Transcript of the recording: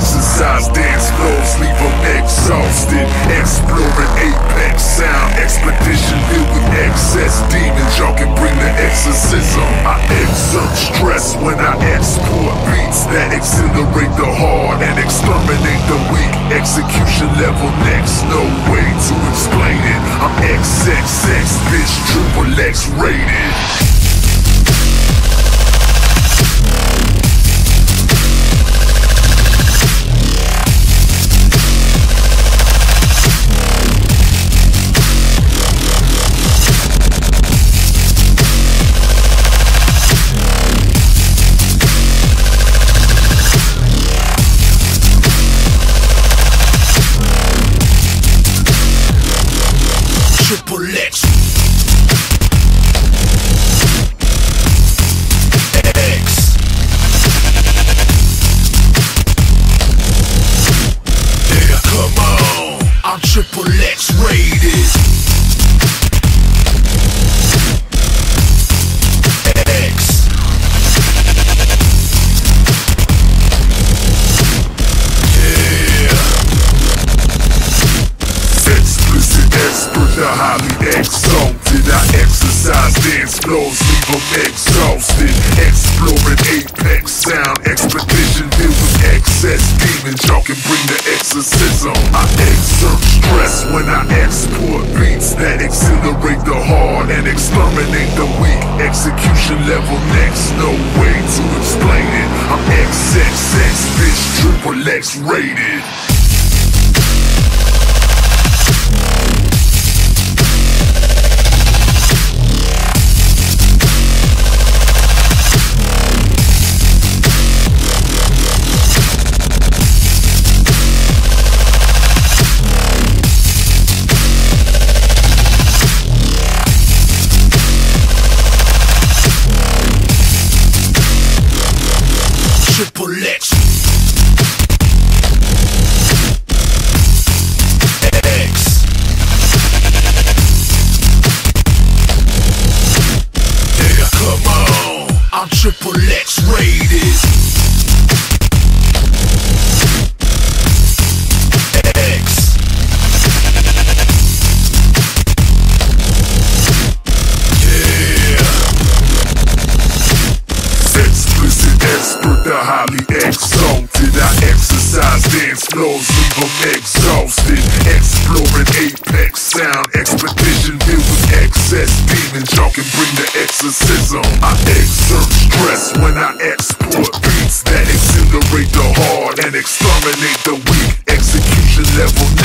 exercise dance floors, leave them exhausted. Exploring apex sound, expedition filled with excess demons. Y'all can bring the exorcism. I exert stress when I export beats that exhilarate the hard and exterminate the weak. Execution level next, no way to explain it. I'm XXX, bitch, triple X rated. Triple X X. Yeah, come on, I'm Triple X rated. X. The highly exalted, I exercise dance floors, leave them exhausted. Exploring apex sound, expedition filled with excess demons. Y'all can bring the exorcism. I exert stress when I export beats that exhilarate the hard and exterminate the weak. Execution level next, no way to explain it. I'm XXX, bitch, triple X rated. Triple X X. Yeah, come on, I'm Triple X rated. X. Explicit expert, the highly exalted. I exercise dance floors, leave them exhausted. Exploring apex sound, expedition filled with excess demons. Y'all can bring the exorcism. I exert stress when I export beats that exhilarate the hard and exterminate the weak. Execution level